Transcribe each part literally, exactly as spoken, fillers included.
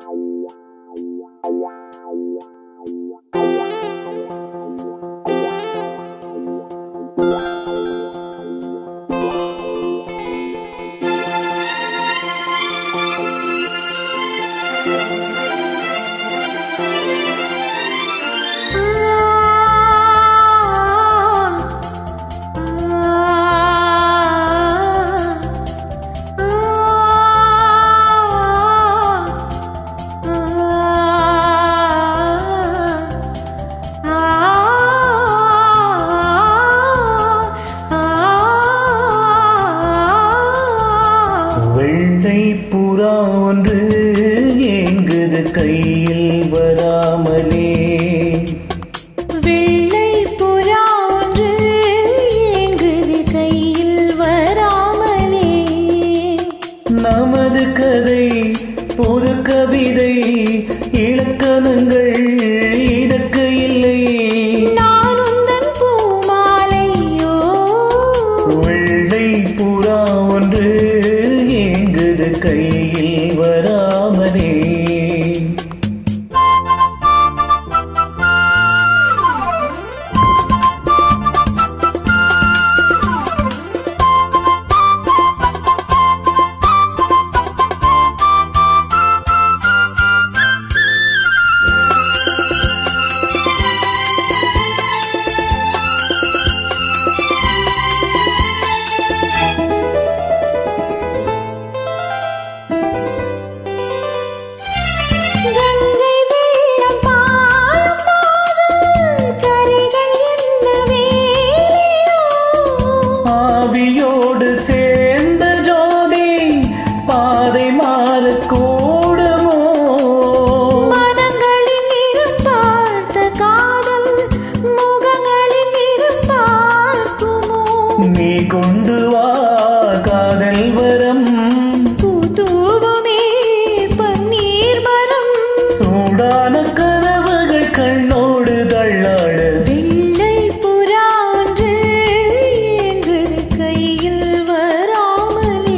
புறா ஒன்று ஏங்குது கையில் வராமலே. வெள்ளை புறா ஒன்று ஏங்குது கையில் வராமலே. நமது கதை பொது கவிதை இலக்கணங்கள் இதற்கு இல்லை. நான் உந்தன் பூமாலையோ. வெள்ளை புறா ஒன்று ஏங்குது கையில் வராமலே. ஆவியோடு சேர்ந்த ஜோதி பாதை மாறக்கூடுமோ? மனங்களில் இரும் பார்த்த காதல் முகங்களில் இரும் பார்க்குமோ? நீ கொண்டு வா காதல் வரம். பூதூவுமே பன்னீர் மரம். சூடான கனவுகள் கண்ணோடு தள்ளாட. வெள்ளை புறா ஒன்று ஏங்குது கையில் வராமலே.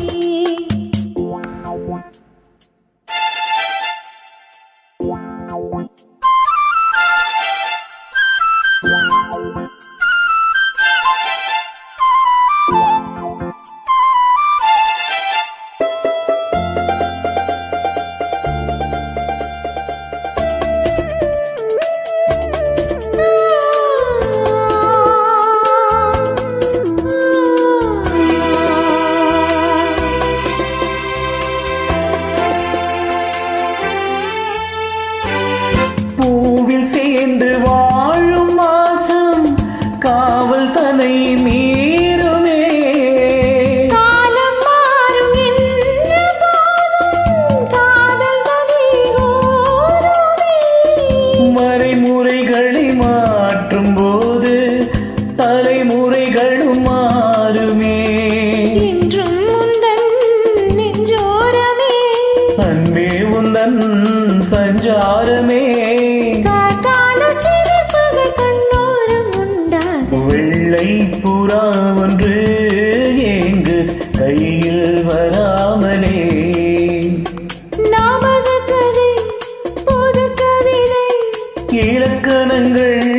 பூவில் சேர்ந்து வாழும் மாசம் காவல் தனை மீறுமே. காலம் மாறும் என்ற போதும் காதல் தனை ஊறுமே. மறைமுறைகளை மாற்றும் போது தலைமுறைகளும் மாறுமே. என்றும் உந்தன் நெஞ்சோரமே. அன்பே உந்தன் சஞ்சாரமே. காக்கால சிரிப்புகள் கண்ணோரம் உண்டாக. வெள்ளை புறா ஒன்று ஏங்கு கையில் வராமலே. நமது கதை பொது கவிதை இலக்கணங்கள்